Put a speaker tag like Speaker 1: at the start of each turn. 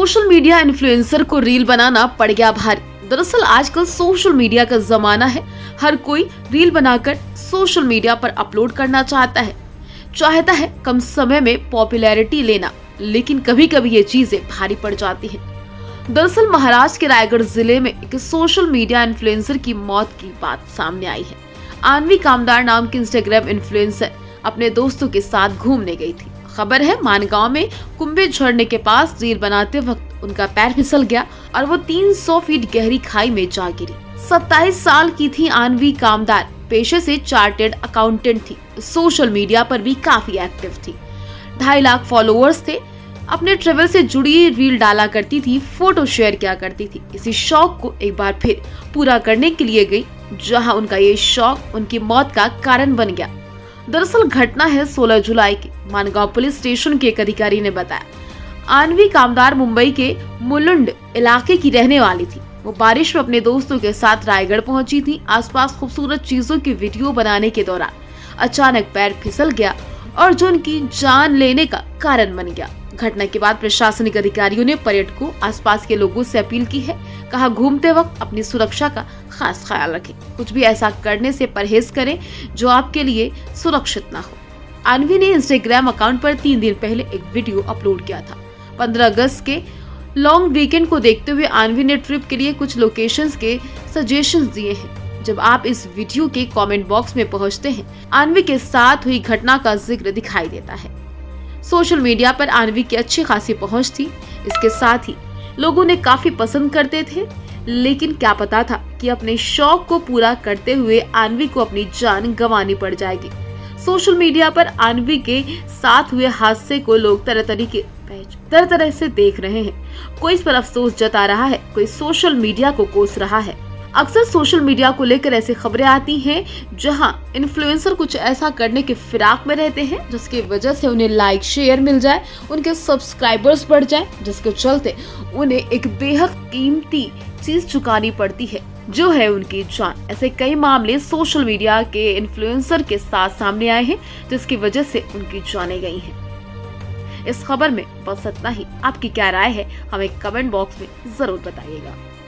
Speaker 1: Social media influencer को reel बनाना पड़ गया भारी। दरअसल आजकल सोशल मीडिया का जमाना है। हर कोई रील बनाकर सोशल मीडिया पर अपलोड करना चाहता है कम समय में पॉपुलैरिटी लेना, लेकिन कभी कभी ये चीजें भारी पड़ जाती हैं। दरअसल महाराष्ट्र के रायगढ़ जिले में एक सोशल मीडिया इन्फ्लुएंसर की मौत की बात सामने आई है। आणवी कामदार नाम की इंस्टाग्राम इन्फ्लुएंसर अपने दोस्तों के साथ घूमने गई थी। खबर है मानगांव में कुंभे झरने के पास रील बनाते वक्त उनका पैर फिसल गया और वो 300 फीट गहरी खाई में जा गिरी। 27 साल की थी आणवी कामदार, पेशे से चार्टेड अकाउंटेंट थी। सोशल मीडिया पर भी काफी एक्टिव थी। 2.5 लाख फॉलोअर्स थे। अपने ट्रेवल से जुड़ी रील डाला करती थी, फोटो शेयर किया करती थी। इसी शौक को एक बार फिर पूरा करने के लिए गई, जहां उनका ये शौक उनकी मौत का कारण बन गया। दरअसल घटना है 16 जुलाई की। मानगांव पुलिस स्टेशन के एक अधिकारी ने बताया, आणवी कामदार मुंबई के मुलुंड इलाके की रहने वाली थी। वो बारिश में अपने दोस्तों के साथ रायगढ़ पहुंची थी। आसपास खूबसूरत चीजों की वीडियो बनाने के दौरान अचानक पैर फिसल गया और जो उनकी जान लेने का कारण बन गया। घटना के बाद प्रशासनिक अधिकारियों ने पर्यटकों, आसपास के लोगों से अपील की है। कहा, घूमते वक्त अपनी सुरक्षा का खास ख्याल रखें। कुछ भी ऐसा करने से परहेज करें जो आपके लिए सुरक्षित ना हो। आणवी ने इंस्टाग्राम अकाउंट पर 3 दिन पहले एक वीडियो अपलोड किया था। 15 अगस्त के लॉन्ग वीकेंड को देखते हुए आणवी ने ट्रिप के लिए कुछ लोकेशंस के सजेशंस दिए हैं। जब आप इस वीडियो के कमेंट बॉक्स में पहुंचते हैं, आणवी के साथ हुई घटना का जिक्र दिखाई देता है। सोशल मीडिया पर आणवी की अच्छी खासी पहुंच थी। इसके साथ ही लोगों ने काफी पसंद करते थे, लेकिन क्या पता था कि अपने शौक को पूरा करते हुए आणवी को अपनी जान गंवानी पड़ जाएगी। सोशल मीडिया पर आणवी के साथ हुए हादसे को लोग तरह तरह से देख रहे हैं। कोई इस पर अफसोस जता रहा है, कोई सोशल मीडिया को कोस रहा है। अक्सर सोशल मीडिया को लेकर ऐसी खबरें आती हैं जहां इन्फ्लुएंसर कुछ ऐसा करने के फिराक में रहते हैं जिसकी वजह से उन्हें लाइक शेयर मिल जाए, उनके सब्सक्राइबर्स बढ़ जाए, जिसके चलते उन्हें एक बेहद कीमती चीज चुकानी पड़ती है, जो है उनकी जान। ऐसे कई मामले सोशल मीडिया के इन्फ्लुएंसर के साथ सामने आए हैं, जिसकी वजह से उनकी जानें गई हैं। इस खबर में बस इतना ही। आपकी क्या राय है, हमें कमेंट बॉक्स में जरूर बताइएगा।